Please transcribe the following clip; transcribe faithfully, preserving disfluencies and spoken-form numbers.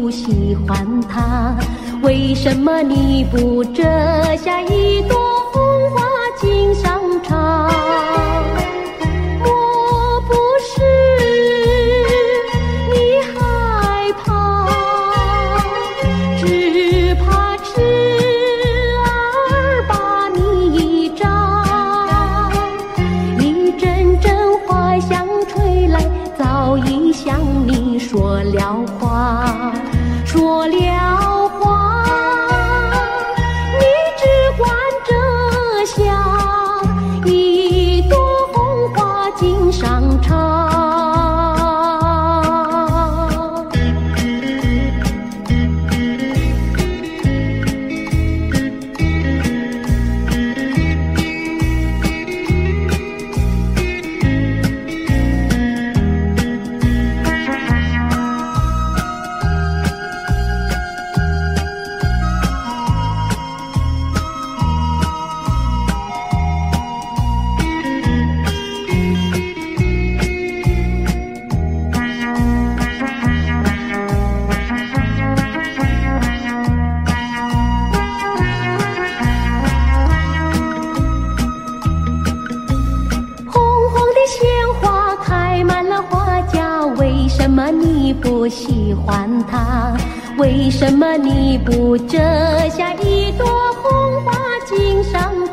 不喜欢它？为什么你不折下一朵红花锦上插？莫不是你害怕，只怕痴儿把你扎。一阵阵花香吹来，早已向你说了话，说了话。你只管折下一朵红花锦上插。为什么你不喜欢它？为什么你不折下一朵红花锦上